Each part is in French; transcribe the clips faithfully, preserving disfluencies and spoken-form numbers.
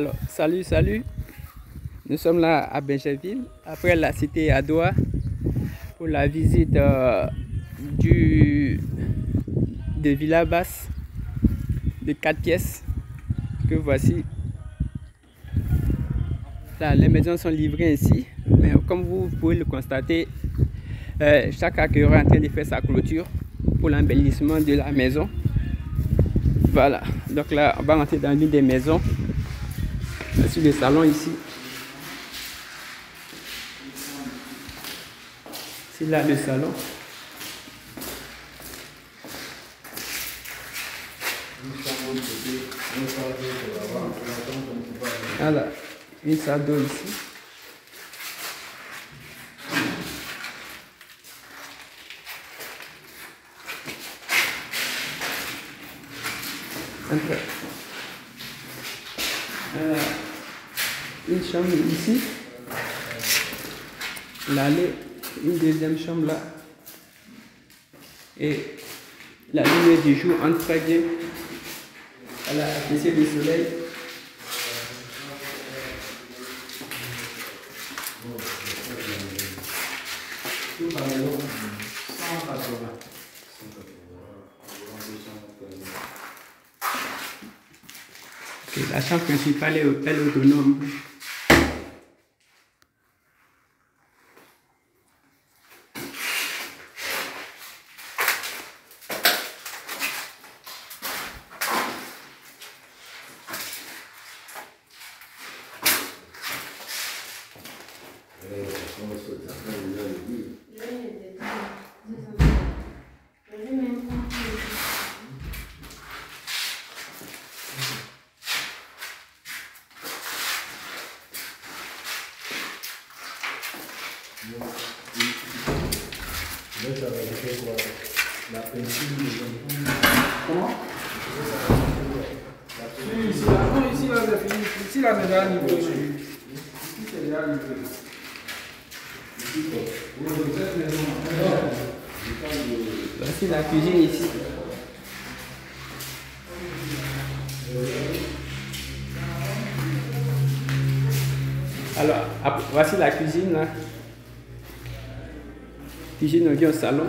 Alors, salut, salut. Nous sommes là à Bingerville, après la cité Adoua, pour la visite euh, du, de Villa Basse, de quatre pièces, que voici. Là, les maisons sont livrées ici, mais comme vous pouvez le constater, euh, chaque acquéreur est en train de faire sa clôture pour l'embellissement de la maison. Voilà, donc là, on va rentrer dans l'une des maisons. Voici le salon ici. C'est là le salon. Voilà, une salle d'eau ici. Entre. Euh, une chambre ici. L'allée, une deuxième chambre là. Et la lumière du jour entre très bien. Elle a apprécié le soleil. Okay, la chambre principale est, elle est autonome. La peinture de Comment? Ici, là, non, ici, là, c'est fini. Ici, là, c'est déjà livré. Ici, c'est déjà livré. Voici la cuisine ici. Alors, voici la cuisine là. Cuisine, on vient au salon.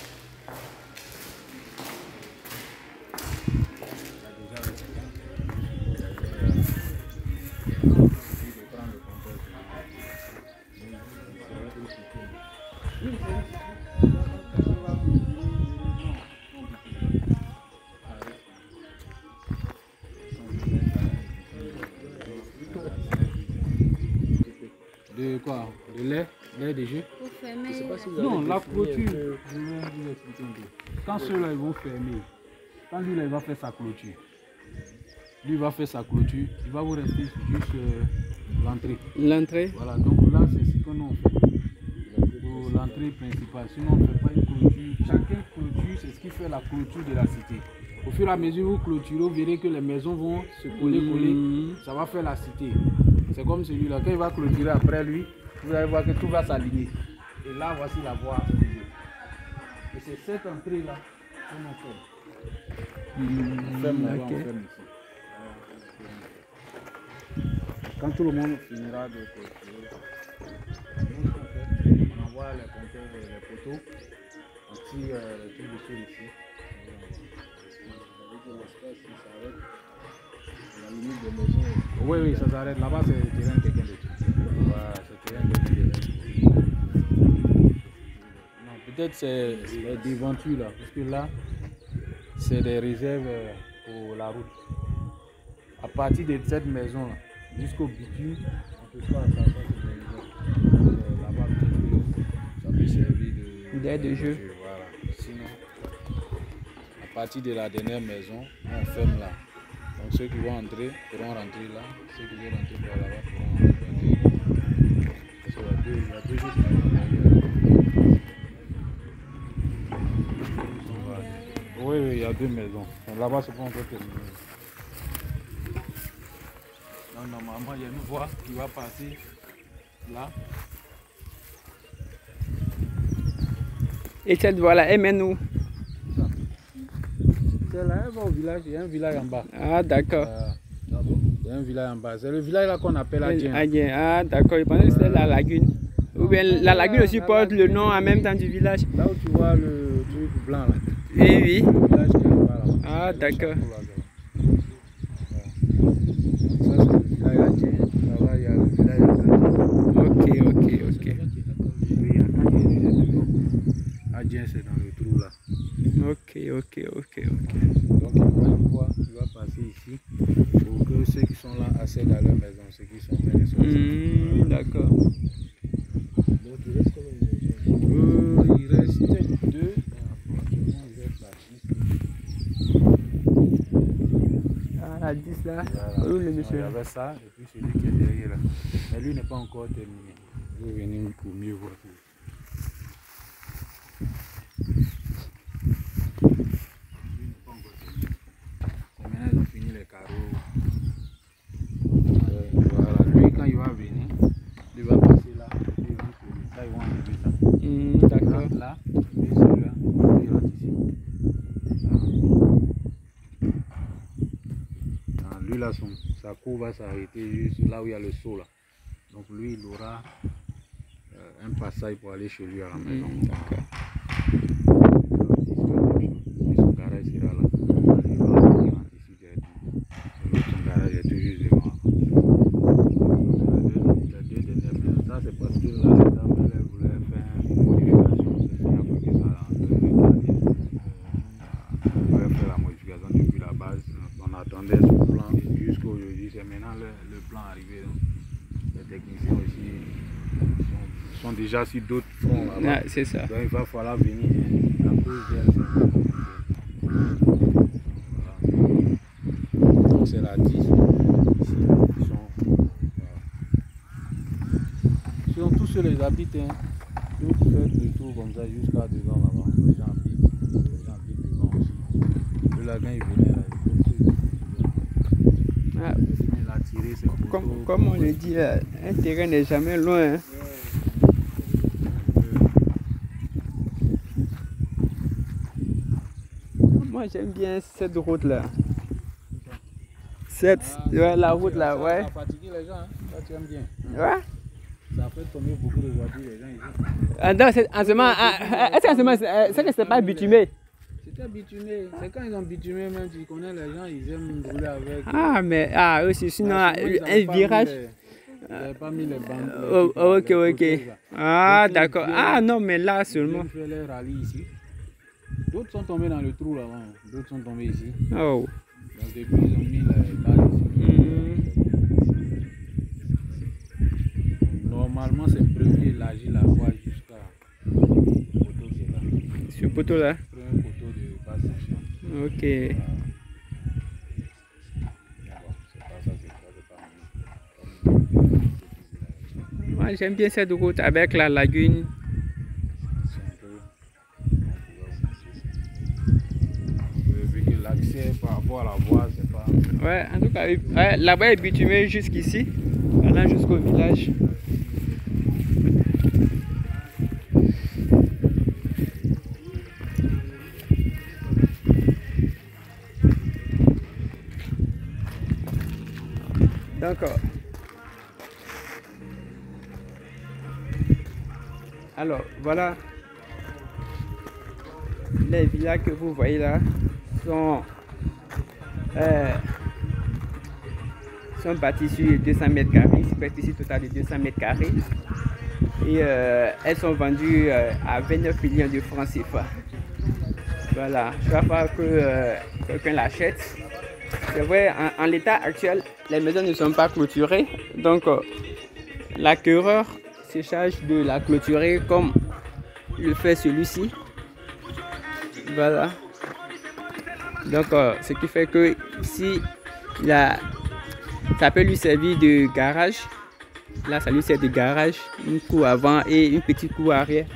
De quoi? De lait? Lait de jus? Pour fermer. Je sais pas si vous non, la clôture. Je vais vous expliquer un peu. Quand ceux-là ils vont fermer, quand lui là, il va faire sa clôture, lui va faire sa clôture, il va vous rester juste euh, l'entrée. L'entrée? Voilà, donc là c'est ce que nous on fait. Pour l'entrée principale. Sinon on ne fait pas une clôture. Chacun clôture, c'est ce qui fait la clôture de la cité. Au fur et à mesure où vous clôturez, vous verrez que les maisons vont se coller, coller. Mmh. Ça va faire la cité. C'est comme celui-là. Quand il va clôturer après lui, vous allez voir que tout va s'aligner. Et là, voici la voie. Et c'est cette entrée-là qu'on en fait. Mmh. On ferme là-bas, okay. On ferme ici. Quand tout le monde finira de clôturer, on envoie les compteurs, les poteaux, on tire euh, les trucs de sol ici. La limite des maisons. Oui, oui, ça s'arrête. Là-bas, c'est le terrain de quelqu'un d'autre. Voilà, c'est le terrain de quelqu'un d'autre. Non, peut-être c'est des ventures là, parce que là, c'est des réserves pour la route. À partir de cette maison là, jusqu'au bitume, on peut pas ça, ça c'est des réserves. Là-bas, ça peut servir de d'aide de jeu. Voilà. Sinon, à partir de la dernière maison, on ferme là. Donc ceux qui vont entrer pourront rentrer là, ceux qui veulent rentrer par là-bas pourront rentrer. Parce qu'il y a deux, il y a deux choses derrière. Oui, oui, il y a deux maisons. Là-bas, c'est pas encore terminé. Donc normalement, il y a une voie qui va passer là. Et cette voie-là, elle mène où? C'est là, elle va au village, il y a un village en bas. Ah, d'accord. Euh, Il y a un village en bas. C'est le village là qu'on appelle Adien. Adien. Ah, d'accord. Je pensais que c'était la lagune. Ou bien la lagune aussi porte le nom en même temps du village. Là où tu vois le truc blanc là. Oui, oui. Le village qui est en bas là. Ah, d'accord. Ça, c'est le village Adien. Là-bas, il y a le village Adien. Ok, ok, ok. Oui, Adien, c'est dans le trou là. Ok, ok, ok, ok. Donc, il va, voir, il va passer ici pour que ceux qui sont là accèdent à leur maison, ceux qui sont bien sortis. Mmh, d'accord. Donc, il reste combien de maisons? euh, Il reste deux. Il reste là, dix. Ah, la dix là. Voilà. Où le monsieur? Il y avait ça, et puis celui qui est derrière là. Mais lui n'est pas encore terminé. Je vais venir pour mieux voir tout. Maintenant, ils ont fini les carreaux. Euh, voilà, lui, quand il va venir, il va passer là, et puis il va coller. Ça, ils vont enlever ça. Mmh, d'accord. Là, et celui-là, il rentre ici. Ah, lui, là, son, sa cour va s'arrêter juste là où il y a le seau là. Donc, lui, il aura euh, un passage pour aller chez lui à la maison. Mmh, d'accord. Et son garage sera là. Il va rentrer ici directement. Son garage est toujours devant. Les deux dernières maisons, ça c'est parce que la dame elle voulait faire une modification. C'est ce qui a fait que ça a entré le quartier. Elle voulait faire la modification depuis la base. On attendait ce plan jusqu'à aujourd'hui. C'est maintenant le, le plan arrivé. Donc, les techniciens aussi sont, sont déjà sur d'autres fronts là-bas. Ah, c'est ça. Donc il va falloir venir à cause d'elle. Voilà. C'est la dix. Ici, ils sont, voilà. Ce sont tous ceux les habitent. Hein. Tout fait le tour comme ça jusqu'à devant là-bas. Les gens habitent. Les gens habitent devant aussi. Le lagon il venait là. Ah, Il a tiré ses photos. comme, comme on le dit, là, un terrain n'est jamais loin. Hein. Moi j'aime bien cette route là. Cette, Ah, ouais, la route là, ça, ouais. Ça fatigue les gens, hein. Ça tu aimes bien. Ouais. Ça fait tomber beaucoup de voitures les gens ici. Ah, donc, c'est- en ce moment, ah, est-ce qu'en ce moment, c'est c'est que c'est pas bitumé? C'était bitumé. C'est quand ils ont bitumé même, tu connais les gens, ils aiment rouler avec. Ah, mais ah, aussi, sinon, Ah, ah, souvent, ils un avaient pas mis virage. les- Ils n'avaient pas mis les bandes. les Oh, trucs là, ok, les ok. protèges, là. Ah, Donc, ils d'accord. viennent- Ah, non, mais là Ils seulement. viennent faire les rallyes ici. D'autres sont tombés dans le trou là-bas. D'autres sont tombés ici. Oh. Donc depuis, ils ont mis les balles ici. Mhm. Normalement, c'est prévu élargir la voie jusqu'à poteau qui est là. Ce poteau là. Premier poteau de basse section. Ok. Mais bon, c'est pas ça, c'est pas, c'est pas mieux. Moi, j'aime bien cette route avec la lagune. C'est un peu. Vu que l'accès par rapport à la voie, c'est pas. Ouais, en tout cas, ouais, là-bas est bitumé jusqu'ici, allant jusqu'au village. D'accord. Alors, voilà. Les villas que vous voyez là sont, euh, sont bâties sur deux cents mètres carrés, une superficie totale de deux cents mètres carrés. Et euh, elles sont vendues euh, à vingt-neuf millions de francs C F A. Voilà, chaque fois que euh, quelqu'un l'achète, c'est vrai, en, en l'état actuel, les maisons ne sont pas clôturées. Donc, euh, l'acquéreur se charge de la clôturer comme le fait celui-ci. Voilà. Donc, euh, ce qui fait que ici, il a, ça peut lui servir de garage. Là, ça lui sert de garage, une cour avant et une petite cour arrière.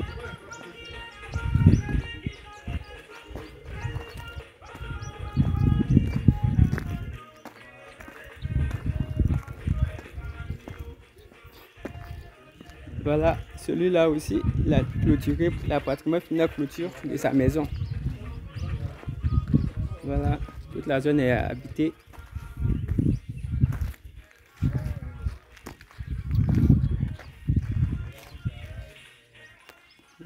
Voilà, celui-là aussi, il a clôturé, il a pratiquement fini la clôture de sa maison. Voilà, toute la zone est habitée.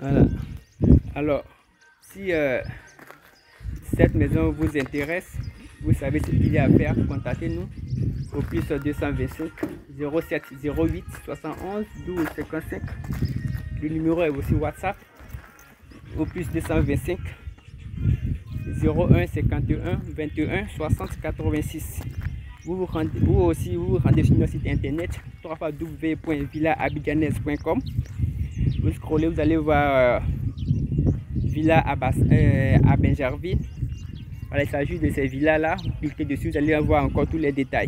Voilà. Alors, si euh, cette maison vous intéresse, vous savez ce qu'il y a à faire, contactez-nous au plus deux cent vingt-cinq zéro sept zéro huit soixante et onze douze cinquante-cinq. Le numéro est aussi WhatsApp au plus deux cent vingt-cinq zéro un cinquante et un vingt et un soixante quatre-vingt-six. Vous, vous, rendez, vous aussi vous, vous rendez sur notre site internet w w w point villa abidjanaise point com. Vous scrollez, vous allez voir euh, Villa à, Bas, euh, à Bingerville. Voilà, il s'agit de ces villas-là. Vous cliquez dessus, vous allez voir encore tous les détails.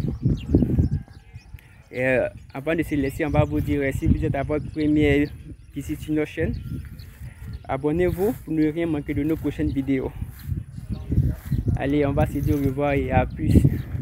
Et, euh, avant de se laisser, on va vous dire, si vous êtes à votre première visite sur notre chaîne, abonnez-vous pour ne rien manquer de nos prochaines vidéos. Allez, on va se dire au revoir et à plus.